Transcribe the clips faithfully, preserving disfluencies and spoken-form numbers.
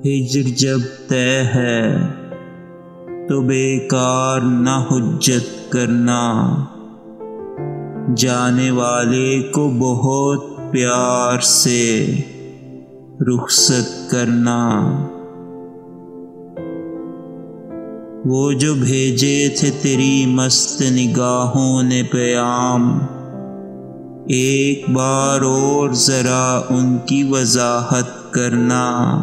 हिज्र जब तय है तो बेकार न हुज्जत करना, जाने वाले को बहुत प्यार से रुखसत करना। वो जो भेजे थे तेरी मस्त निगाहों ने पैगाम, एक बार और जरा उनकी वजाहत करना।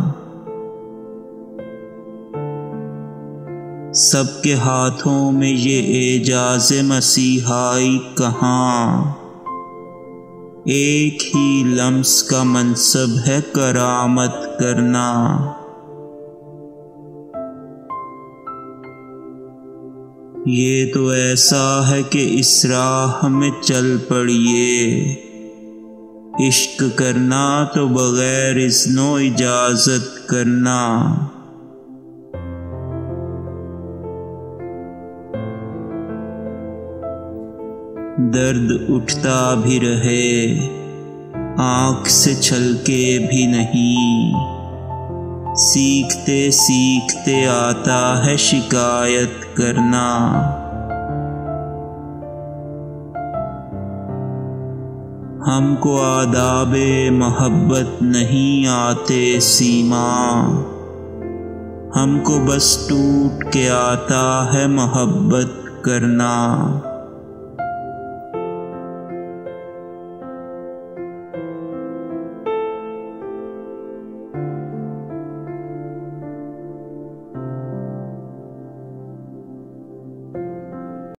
सबके हाथों में ये एजाज़ मसीहाई कहाँ, एक ही लम्स का मनसब है करामत करना। ये तो ऐसा है कि इस राह में चल पड़िए, इश्क करना तो बगैर इज़्नो इजाज़त करना। दर्द उठता भी रहे, आँख से छलके भी नहीं, सीखते सीखते आता है शिकायत करना। हमको आदाबे मोहब्बत नहीं आते सीमा, हमको बस टूट के आता है मोहब्बत करना।